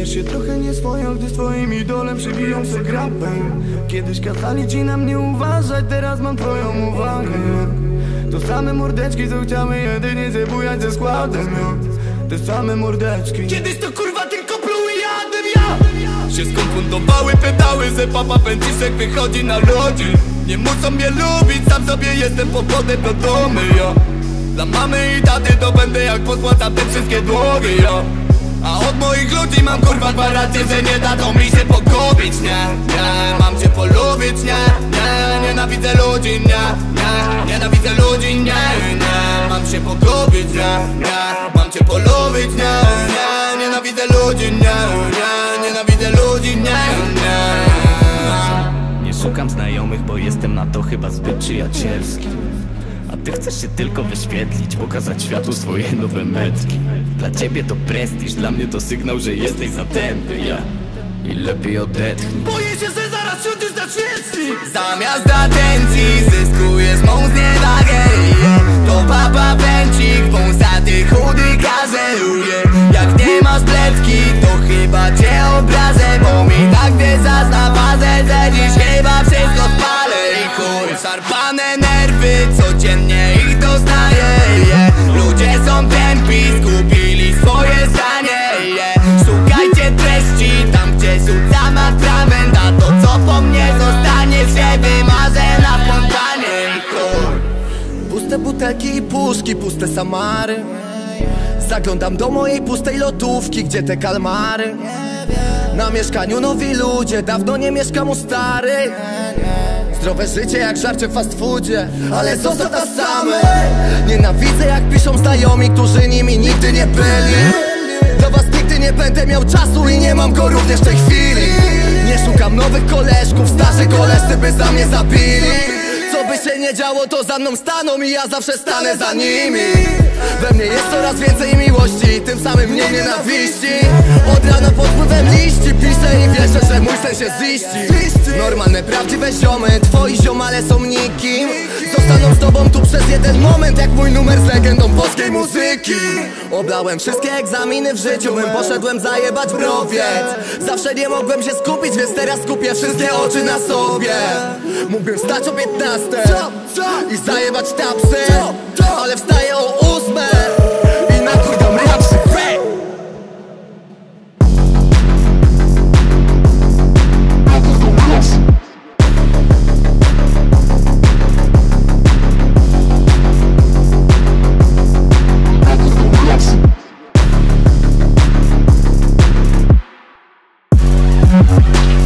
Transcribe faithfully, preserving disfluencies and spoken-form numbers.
Czujesz się trochę nieswojo, gdy z twoim idolem przybiją se grapem. Kiedyś kazali ci na mnie uważać, teraz mam twoją uwagę. To same mordeczki, co chciały jedynie zebujać ze składem. Te same mordeczki. Kiedyś to kurwa tylko pluły jadem, ja się skonfundowały pedały, że papa pędziszek wychodzi na ludzi. Nie muszą mnie lubić, sam sobie jestem powodem do domu, ja. Dla mamy i taty to będę jak pospłacam te wszystkie długi, ja. A od moich ludzi mam kurwa gwarancję, że nie dadzą mi się pogubić, nie, nie. Mam cię polubić, nie, nie. Nienawidzę ludzi, nie, nie. Nienawidzę ludzi, nie, nie. Mam się pogubić, nie, nie. Mam cię polubić, nie, nie. Nienawidzę ludzi, nie, nie. Nienawidzę ludzi, nie, nie. Nie szukam znajomych, bo jestem na to chyba zbyt przyjacielski. A ty chcesz się tylko wyświetlić, pokazać światu swoje nowe metki. Dla ciebie to prestiż, dla mnie to sygnał, że jesteś zatępy, ja. I lepiej odetchnij. Boję się, że zaraz siądziesz na świecznik. Zamiast atencji zyskujesz mą zniewagę, yeah. To papa pęcik, wąsaty, chudy kazeruje. Jak nie masz bledki, to chyba cię obrazę, bo mi tak wjeżdżasz na bazę, że dziś chyba wszystko spalę. I chuj, szarpane nerwy, codziennie ich doznaję, yeah. Ludzie są tępi, skupili swoje zdanie, yeah. Szukajcie treści tam, gdzie rzucam atrament, a to co po mnie zostanie się wymarzę na spontanie. I chuj. Puste butelki i puszki, puste samary. Zaglądam do mojej pustej lodówki, gdzie te kalmary. Na mieszkaniu nowi ludzie, dawno nie mieszkam u starych. Zdrowe życie jak żarcie w fast foodzie, ale zostaw nas samych. Nienawidzę jak piszą znajomi, którzy nimi nigdy nie byli. Do was nigdy nie będę miał czasu i nie mam go również w tej chwili. Nie szukam nowych koleżków, starzy koleżcy by za mnie zabili. Co by się nie działo, to za mną staną i ja zawsze stanę za nimi. We mnie jest coraz więcej miłości, tym samym mniej nienawiści. Od rana pod wpływem liści piszę i wierzę, że mój sen się ziści. Normalne, prawdziwe ziomy, twoi ziomale są nikim. Zostaną z tobą tu przez jeden moment, jak mój numer z legendą polskiej muzyki. Oblałem wszystkie egzaminy w życiu, bym poszedłem zajebać browiec. Zawsze nie mogłem się skupić, więc teraz skupię wszystkie oczy na sobie. Mógłbym wstać o piętnastej i zajebać tapsy, ale wstaję o ósmej i nakurwiam rapsy. We'll be right back.